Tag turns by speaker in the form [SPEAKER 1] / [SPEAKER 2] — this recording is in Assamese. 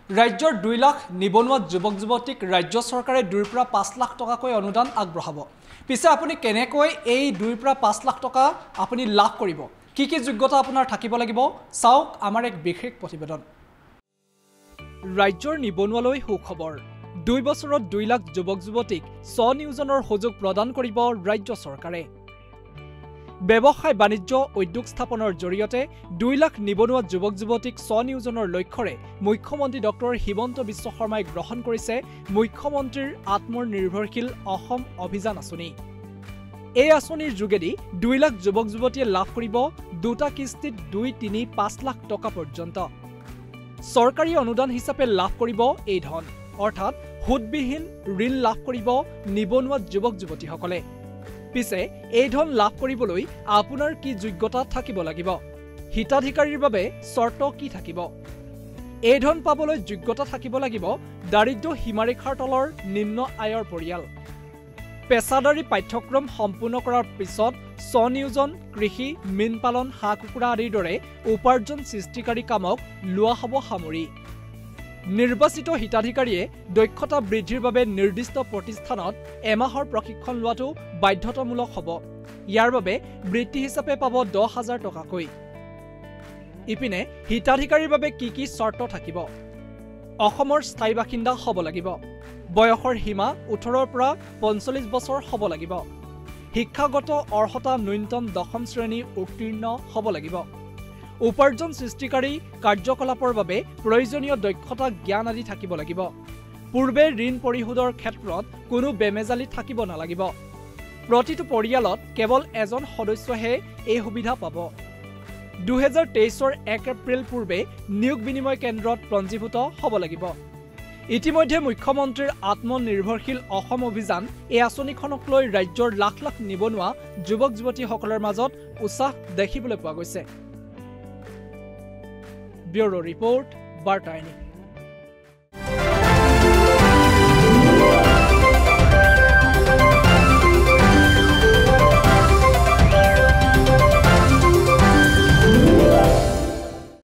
[SPEAKER 1] ৰাজ্যৰ 2 লাখ নিবনুৱা যুৱক যুৱতীক ৰাজ্য চৰকাৰে 2 পৰা 5 লাখ টকাকৈ অনুদান আগবঢ়াব। পিছে আপুনি কেনেকৈ এই 2 পৰা 5 লাখ টকা আপুনি লাভ কৰিব? কি যোগ্যতা আপোনাৰ থাকিব লাগিব? চাওক আমাৰ এক বিশেষ প্ৰতিবেদন। ৰাজ্যৰ নিবনুৱালৈ সুখবৰ। 2 বছৰত 2 লাখ যুৱক যুৱতীক স্বনিয়োজনৰ সুযোগ প্ৰদান কৰিব ৰাজ্য চৰকাৰে। ব্যৱসায় বাণিজ্য উদ্যোগ স্থাপনৰ জৰিয়তে 2 লাখ নিবনুৱা যুৱক যুৱতীক স্বনিয়োজনৰ লক্ষ্যৰে মুখ্যমন্ত্ৰী ডক্টৰ হিমন্ত বিশ্ব শৰ্মাই গ্ৰহণ কৰিছে মুখ্যমন্ত্ৰীৰ আত্মনিৰ্ভৰশীল অসম অভিযান আঁচনি। এই আঁচনিৰ যোগেদি 2 লাখ যুৱক যুৱতীয়ে লাভ কৰিব 2টা কিস্তিত 2, 3, 5 লাখ টকা পৰ্যন্ত। চৰকাৰী অনুদান হিচাপে লাভ কৰিব এই ধন, অৰ্থাৎ সুদবিহীন ঋণ লাভ কৰিব নিবনুৱা যুৱক যুৱতীসকলে। পিছে এই ধন লাভ কৰিবলৈ আপোনাৰ কি যোগ্যতা থাকিব লাগিব? হিতাধিকাৰীৰ বাবে চৰ্ত কি থাকিব? এই ধন পাবলৈ যোগ্যতা থাকিব লাগিব দাৰিদ্ৰ্য সীমাৰেখাৰ তলৰ নিম্ন আয়ৰ পৰিয়াল। পেছাদাৰী পাঠ্যক্ৰম সম্পূৰ্ণ কৰাৰ পিছত স্বনিয়োজন, কৃষি, মীন পালন, হাঁহ কুকুৰা আদিৰ দৰে উপাৰ্জন সৃষ্টিকাৰী কামক লোৱা হ'ব সামৰি। নিৰ্বাচিত হিতাধিকাৰীয়ে দক্ষতা বৃদ্ধিৰ বাবে নিৰ্দিষ্ট প্ৰতিষ্ঠানত এমাহৰ প্ৰশিক্ষণ লোৱাটো বাধ্যতামূলক হ'ব। ইয়াৰ বাবে বৃত্তি হিচাপে পাব 10,000 টকাকৈ। ইপিনে হিতাধিকাৰীৰ বাবে কি চৰ্ত থাকিব? অসমৰ স্থায়ী বাসিন্দা হ'ব লাগিব। বয়সৰ সীমা 18 পৰা 45 বছৰ হ'ব লাগিব। শিক্ষাগত অৰ্হতা ন্যূনতম 10ম শ্ৰেণী উত্তীৰ্ণ হ'ব লাগিব। উপাৰ্জন সৃষ্টিকাৰী কাৰ্যকলাপৰ বাবে প্ৰয়োজনীয় দক্ষতা জ্ঞান আদি থাকিব লাগিব। পূৰ্বে ঋণ পৰিশোধৰ ক্ষেত্ৰত কোনো বেমেজালি থাকিব নালাগিব। প্ৰতিটো পৰিয়ালত কেৱল এজন সদস্যহে এই সুবিধা পাব। 2023ৰ 1 এপ্ৰিল পূৰ্বে নিয়োগ বিনিময় কেন্দ্ৰত পঞ্জীভূত হ'ব লাগিব। ইতিমধ্যে মুখ্যমন্ত্ৰীৰ আত্মনিৰ্ভৰশীল অসম অভিযান এই আঁচনিখনক লৈ ৰাজ্যৰ লাখ লাখ নিবনুৱা যুৱক যুৱতীসকলৰ মাজত উৎসাহ দেখিবলৈ পোৱা গৈছে। ব্যুৰো ৰিপৰ্ট, বাৰ্তা।